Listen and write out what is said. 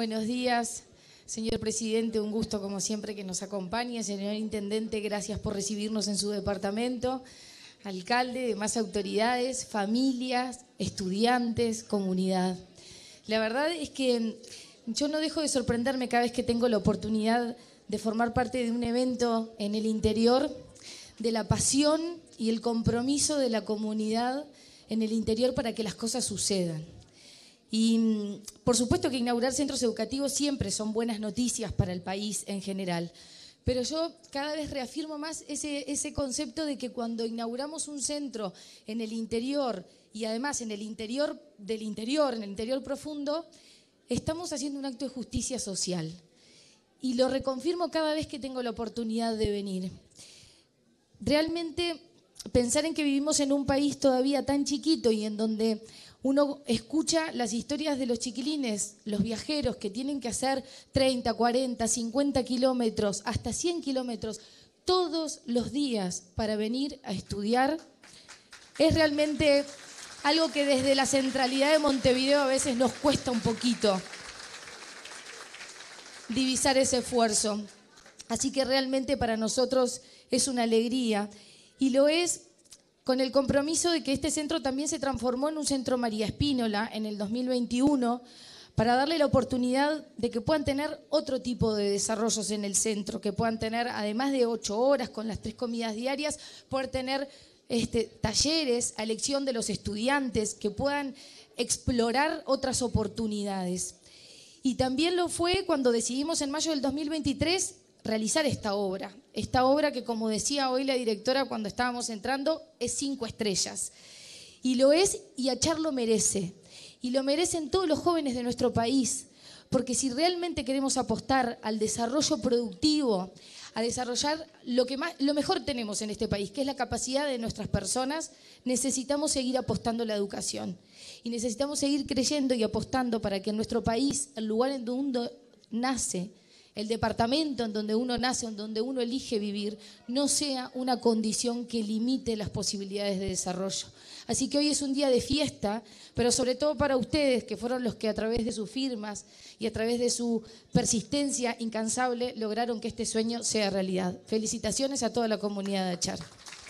Buenos días, señor presidente, un gusto como siempre que nos acompañe. Señor intendente, gracias por recibirnos en su departamento. Alcalde, demás autoridades, familias, estudiantes, comunidad. La verdad es que yo no dejo de sorprenderme cada vez que tengo la oportunidad de formar parte de un evento en el interior, de la pasión y el compromiso de la comunidad en el interior para que las cosas sucedan. Y por supuesto que inaugurar centros educativos siempre son buenas noticias para el país en general, pero yo cada vez reafirmo más ese concepto de que cuando inauguramos un centro en el interior y además en el interior del interior, en el interior profundo, estamos haciendo un acto de justicia social. Y lo reconfirmo cada vez que tengo la oportunidad de venir. Realmente pensar en que vivimos en un país todavía tan chiquito y en donde uno escucha las historias de los chiquilines, los viajeros que tienen que hacer 30, 40, 50 kilómetros, hasta 100 kilómetros todos los días para venir a estudiar, es realmente algo que desde la centralidad de Montevideo a veces nos cuesta un poquito divisar ese esfuerzo. Así que realmente para nosotros es una alegría y lo es con el compromiso de que este centro también se transformó en un centro María Spínola en el 2021 para darle la oportunidad de que puedan tener otro tipo de desarrollos en el centro, que puedan tener, además de 8 horas con las 3 comidas diarias, poder tener talleres a elección de los estudiantes, que puedan explorar otras oportunidades. Y también lo fue cuando decidimos en mayo del 2023 realizar esta obra que, como decía hoy la directora cuando estábamos entrando, es 5 estrellas. Y lo es y Achar lo merece. Y lo merecen todos los jóvenes de nuestro país, porque si realmente queremos apostar al desarrollo productivo, a desarrollar lo mejor tenemos en este país, que es la capacidad de nuestras personas, necesitamos seguir apostando a la educación. Y necesitamos seguir creyendo y apostando para que en nuestro país, el lugar en donde uno nace, el departamento en donde uno nace, en donde uno elige vivir, no sea una condición que limite las posibilidades de desarrollo. Así que hoy es un día de fiesta, pero sobre todo para ustedes, que fueron los que a través de sus firmas y a través de su persistencia incansable lograron que este sueño sea realidad. Felicitaciones a toda la comunidad de Achar.